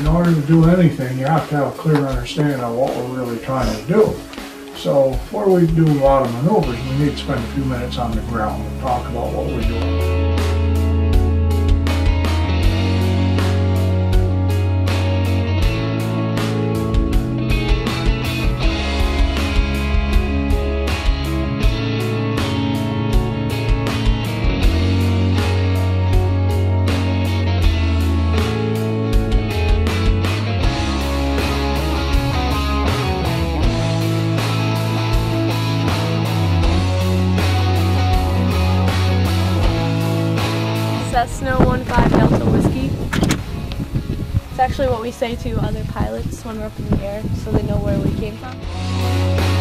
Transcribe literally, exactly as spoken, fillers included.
in order to do anything, you have to have a clear understanding of what we're really trying to do. So before we do a lot of maneuvers, we need to spend a few minutes on the ground and talk about what we're doing. Cessna one five Delta Whiskey. It's actually what we say to other pilots when we're up in the air so they know where we came from.